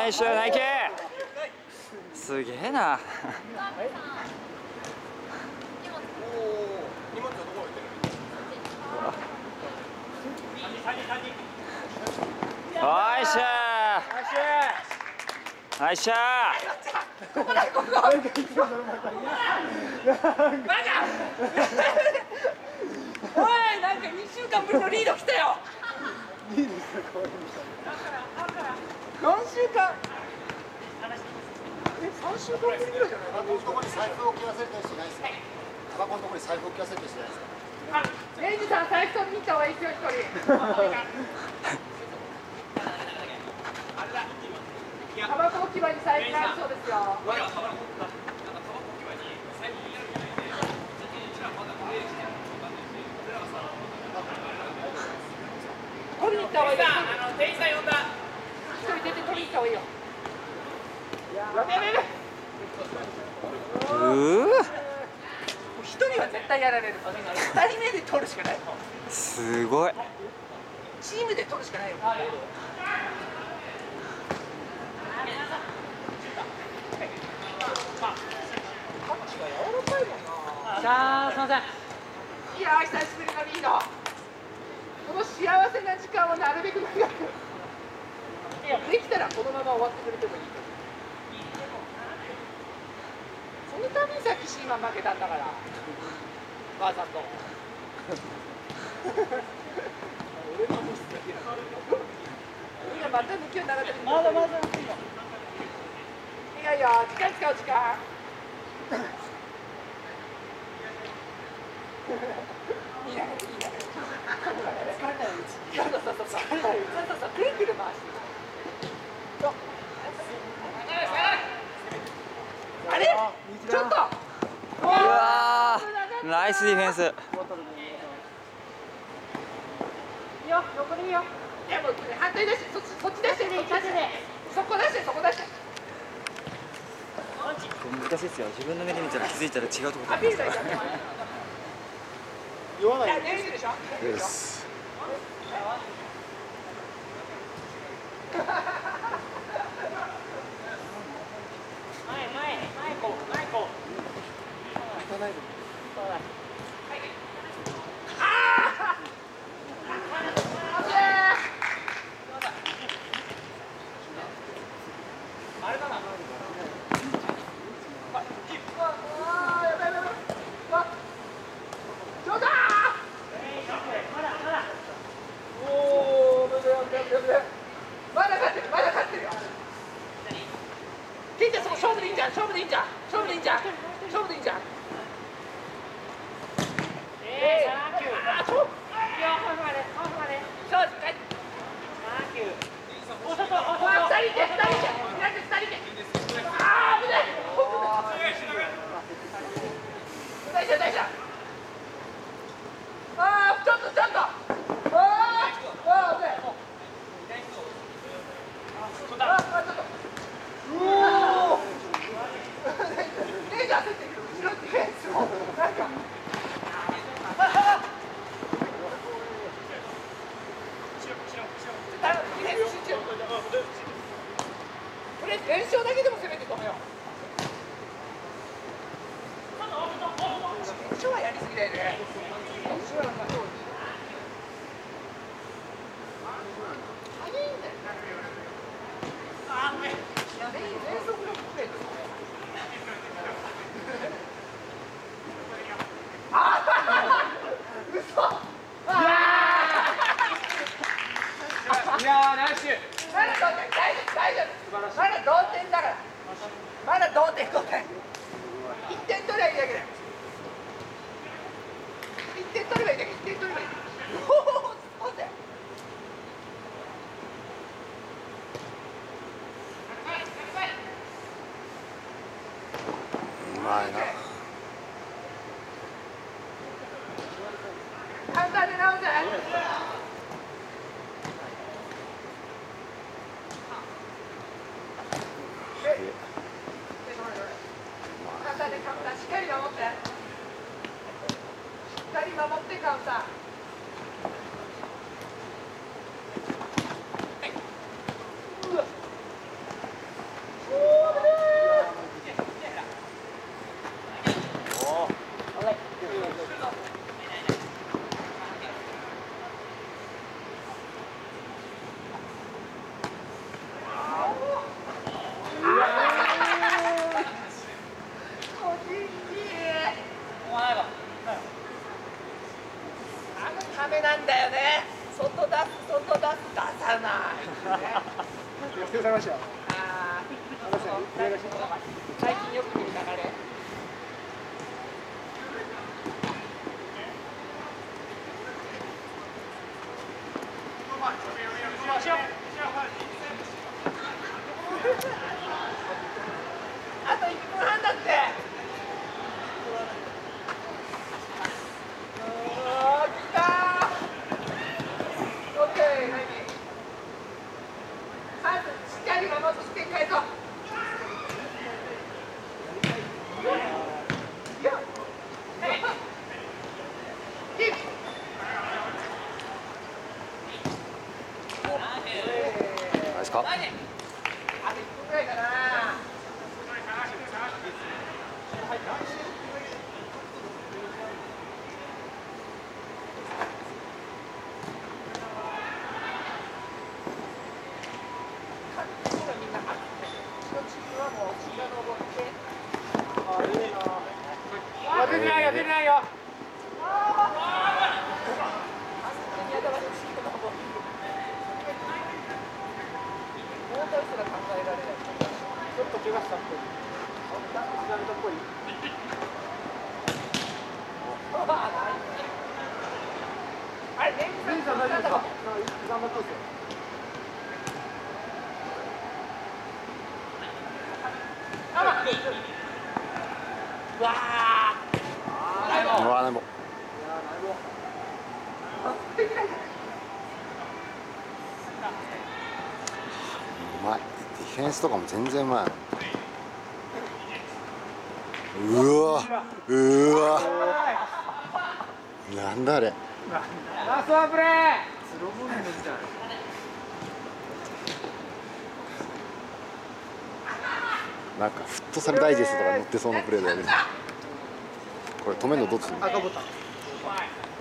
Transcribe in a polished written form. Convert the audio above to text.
ナイスナイキーすげえな。おいしゃーおいしゃーおい、なんか2週間ぶりのリード来たよ。何週間3週間ぶりぐらいじゃない？ タバコのところに財布を置き忘れたりしないですか？タバコのところに財布を置き忘れたりしないですか？ レイジさん、財布取りに行った方がいいですよ、1人。タバコ置き場に財布があるそうですよ。取りに行った方がいいよ。店員さん呼んだ。1人出て取りに行った方がいいよ。1人は絶対やられる。2人目で取るしかない。 すごい。 チームで取るしかないよ。 さあ、すみません。 いやー、久しぶりのリード。この幸せな時間をなるべく長く。できたらこのまま終わってくれてもいい。そのためにさっきシーマン負けたんだから。わざと。俺のミスだけど。俺がまた抜きを流れてる。まだまだ。いやいや、時間使う時間。いいね、いいね。そう、くるくる回して。あれ？ちょっと。 うわー、ナイスディフェンス。 いいよ、横でいいよ。 いやもう反対出して、そっち出して、そこ出して、そこ出して。 難しいですよ。自分の目で見たら気づいたら違うところだ。 言わない。 いや、出るでしょ。 よし。 勝負でいいんじゃん。連勝だけでも攻めて止めよう。連勝はやりすぎだよね。 いやー、ナイス。 大丈夫。まだ同点だから。まだ同点。1点取ればいいだけだよ。1点取ればいいだけ。おお、そうだよ。 うまいな。 簡単で直せ。カウンターしっかり守って。しっかり守ってカウンター。 ためなんだよね。外出す、出さない。 お疲れ様でした。 最近よく見る流れ。あと1分半だって。 ナイスか。 あと1分ぐらいかな。 出てないよ、出てないよ。 ちょっと怪我したっぽい。っぽい。 あれ、レンジさん大丈夫ですか？ 頑張ってですよ。 うわうわ、でも。うまい。ディフェンスとかも全然うまい。うわ、うわ。なんだあれ。 ラストワンプレー。 なんかフットサルダイジェストとか載ってそうなプレーだよね。これ止めるのどっち？ 赤ボタン。